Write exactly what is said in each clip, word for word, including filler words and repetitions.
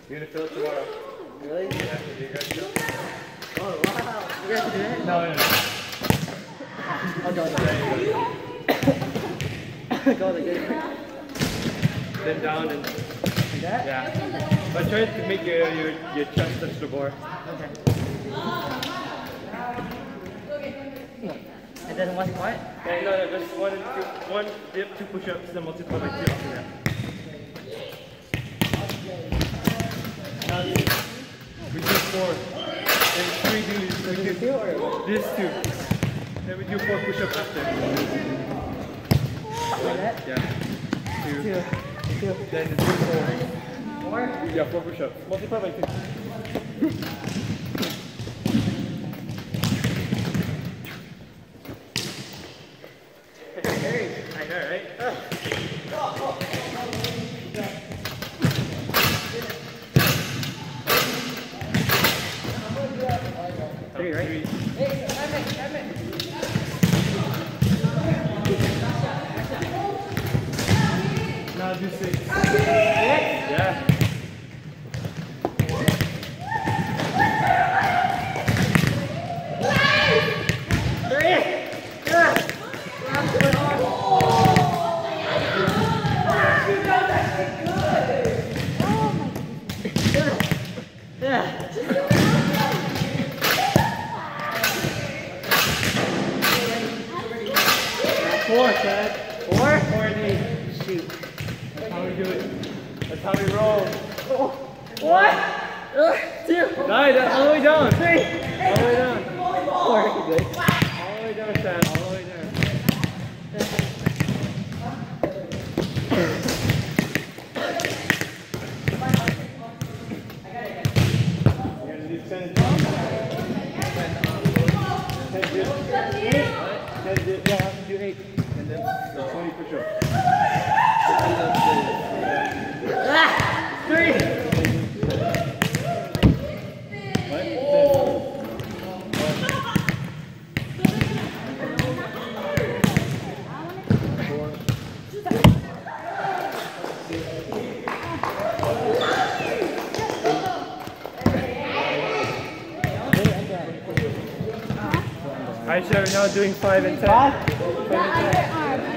You're gonna feel it tomorrow. Really? Yeah, you guys do. Oh, wow. You guys can do it? No, no, no. I'll go there. Go there. Then down and... Like that? Yeah. But try to make your, your, your chest touch the bar. Okay. And then one quiet? Okay, no, no, just one, two, one dip, two push-ups, then multiply by two after that. We do four. Then three do, we do Two or this two. Then we do four push-ups after. like that? Yeah. Two. Two. Two. Then it's four. Four? Yeah, four push-ups. Multiply by two. I know, right? Oh. Three, right? Three. Now do six. Yeah. Four, Chad. Four? Four and eight. Shoot. That's how we do it. That's how we roll. Oh. What? Uh, two. Nine, all the way down. Three. All the way down. Four. Good. All the way down, Chad. All the way down. You're going to do ten. ten dips. ten dips. Yeah, do eight. And then twenty push-ups. Ah! Three. What? Alright, so we're now doing five and ten. Five? Five and ten.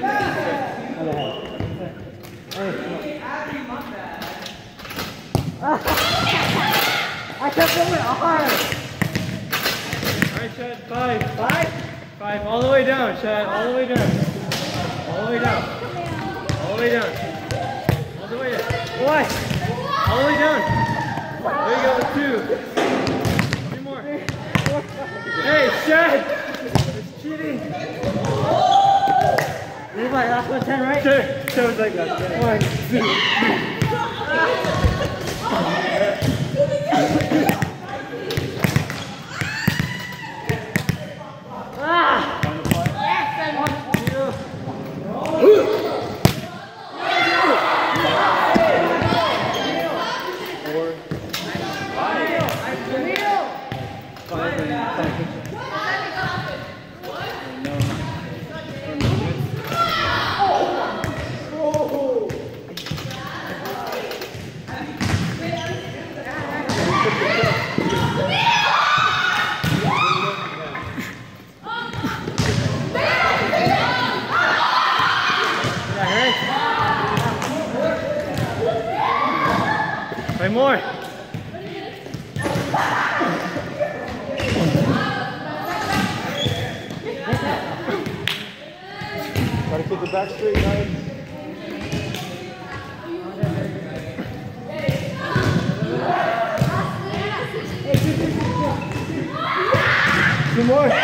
I kept going hard. Alright, Chad, five. Five? Five, all the way down, Chad, all the way down. All the way down. All the way down. All the way down. What? All the way down. There you go, two. Three more. Hey, Chad! It's cheating. This is my last one, ten, right? Sure, Chad was like that. One, two, three. Ah! Five more. Gotta keep the back straight, guys. Two more.